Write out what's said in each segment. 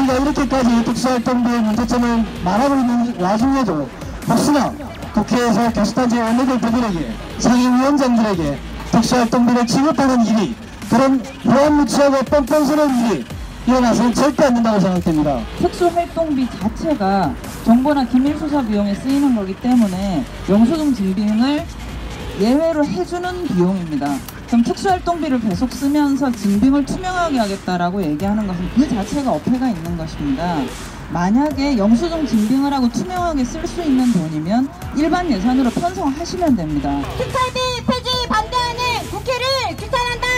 우리가 이렇게까지 특수활동비의 문제점을 말하고 있는 와중에도 혹시나 국회에서 교수단체 원내대표들에게 상임위원장들에게 특수활동비를 지급하는 일이, 그런 무한무치하고 뻔뻔스러운 일이 일어나서는 절대 안 된다고 생각됩니다. 특수활동비 자체가 정보나 기밀수사 비용에 쓰이는 거기 때문에 영수증 증빙을 예외로 해주는 비용입니다. 그럼 특수활동비를 계속 쓰면서 증빙을 투명하게 하겠다라고 얘기하는 것은 그 자체가 어폐가 있는 것입니다. 만약에 영수증 증빙을 하고 투명하게 쓸 수 있는 돈이면 일반 예산으로 편성하시면 됩니다. 특활비 폐지 반대하는 국회를 규탄한다.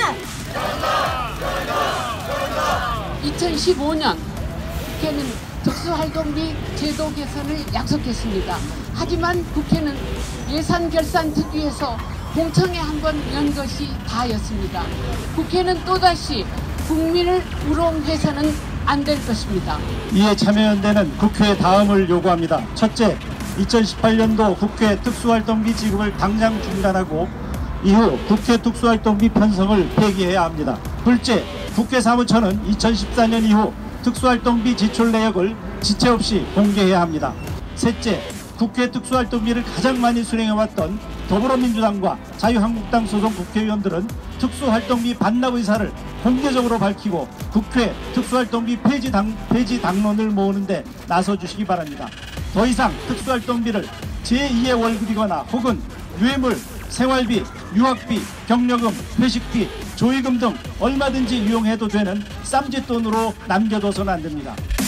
2015년 국회는 특수활동비 제도 개선을 약속했습니다. 하지만 국회는 예산 결산 특위에서 공청회 한번 연 것이 다였습니다. 국회는 또다시 국민을 우롱해서는 안 될 것입니다. 이에 참여연대는 국회에 다음을 요구합니다. 첫째, 2018년도 국회 특수활동비 지급을 당장 중단하고 이후 국회 특수활동비 편성을 폐기해야 합니다. 둘째, 국회 사무처는 2014년 이후 특수활동비 지출 내역을 지체 없이 공개해야 합니다. 셋째, 국회 특수활동비를 가장 많이 수령해왔던 더불어민주당과 자유한국당 소속 국회의원들은 특수활동비 반납 의사를 공개적으로 밝히고 국회 특수활동비 폐지 당론을 모으는데 나서주시기 바랍니다. 더 이상 특수활동비를 제2의 월급이거나 혹은 뇌물, 생활비, 유학비, 경력금, 회식비, 조의금 등 얼마든지 이용해도 되는 쌈짓돈으로 남겨둬서는 안 됩니다.